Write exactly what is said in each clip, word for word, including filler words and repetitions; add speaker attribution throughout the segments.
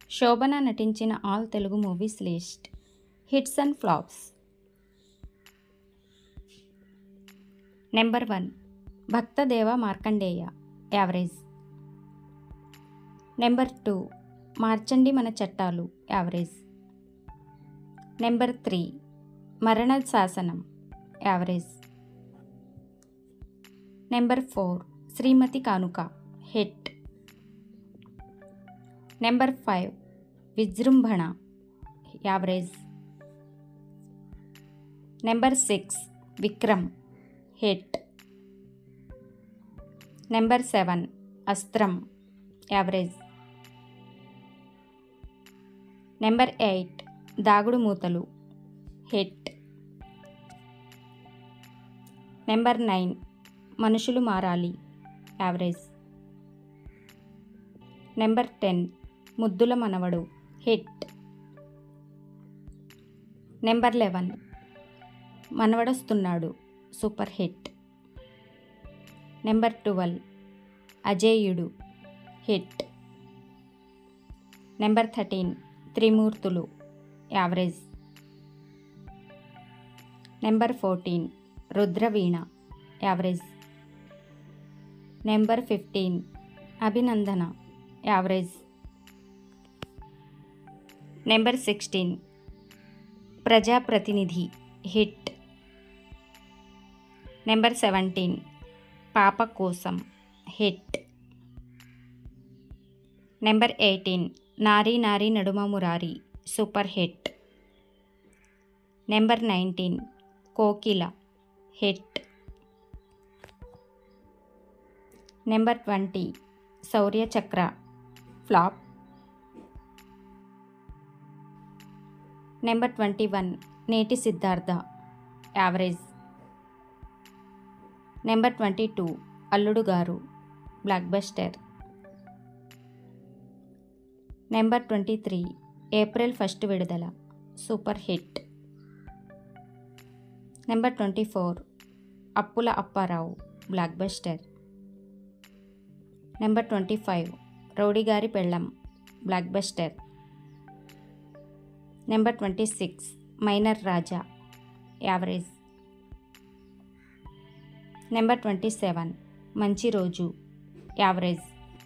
Speaker 1: శోభన నటించిన all Telugu movies list. Hits and flops. Number one Bhaktadeva Markandeya, average. Number two Marchandi Mana చట్టాలు, average. Number three మరణ శాసనం, average. Number four Srimathi Kanuka, hit. Number five Vijrumbhana, average. Number six Vikram, hit. Number seven Astram, average. Number eight Dagudu Moothalu, hit. Number nine మనుషులు మారాలి, average. Number ten Muddula Manavadu, hit. Number eleven Manavadostunnadu, super hit. Number twelve Ajeyudu, hit. Number thirteen Trimurtulu, average. Number fourteen Rudraveena, average. Number fifteen Abhinandana, average. Number sixteen Prajapratinidhi, hit. Number seventeen Papa Kosam, hit. Number eighteen Nari Nari Naduma Murari, super hit. Number nineteen Kokila, hit. Number twenty Shaurya Chakra, flop. Number twenty one Neti Siddhartha, average. Number twenty two Alludu Garu, blockbuster. Number twenty three April first విడుదల, super hit. Number twenty four Appula Apparao, blockbuster. Number twenty five rowdy Gari Pellam, blockbuster. Number twenty six minor Raja, average. Number twenty seven Manchi Roju, average.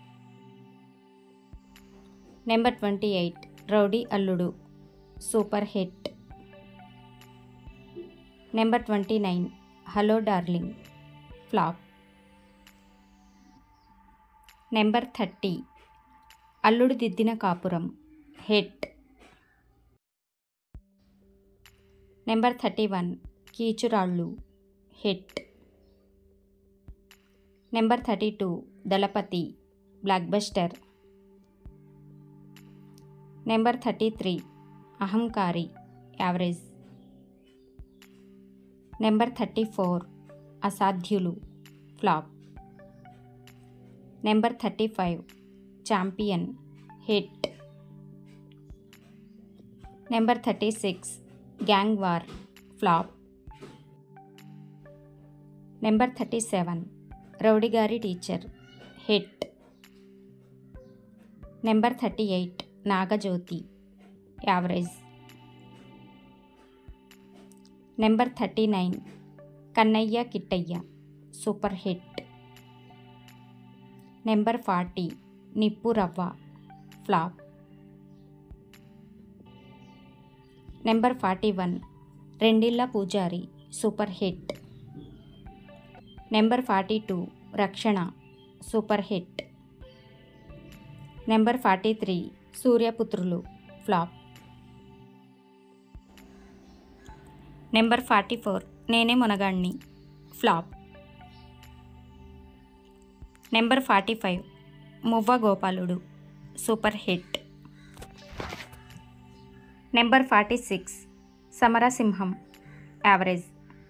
Speaker 1: Number twenty eight rowdy Alludu, super hit. Number twenty nine hello darling, flop. Number thirty Alludu Diddina Kapuram, hit. Number thirty one Keechurallu, hit. Number thirty two Dalapathi, blockbuster. Number thirty three Ahankari, average. Number thirty four Asadhyulu, flop. Number thirty five champion, hit. Number thirty six gang war, flop. Number thirty seven rowdy Gari teacher, hit. Number thirty eight Nagajyothi, average. Number thirty nine Kannayya Kittayya, super hit. Number forty Nippu Ravva, flop. Number forty one Rendilla Poojari, super hit. Number forty two Rakshana, super hit. Number forty three Suryaputrulu, flop. Number forty four Nene Monaganni, flop. Number forty five Muvva Gopaludu, super hit. Number forty six సమరసింహం, average.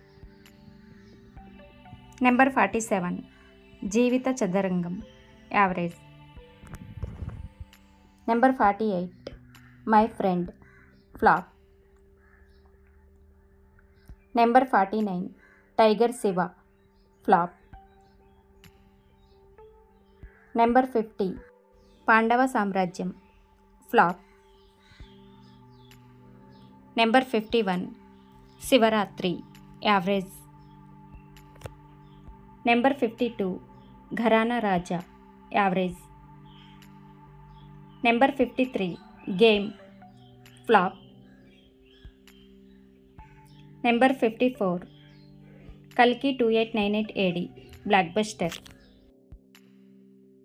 Speaker 1: Number forty seven Jeevitha Chadarangam, average. Number forty eight my friend, flop. Number forty nine tiger Shiva, flop. Number fifty Pandava Samrajyam, flop. Number fifty one Shivaratri, average. Number fifty two Gharana Raja, average. Number fifty three game, flop. Number fifty four కల్కి two eight nine eight AD, block buster.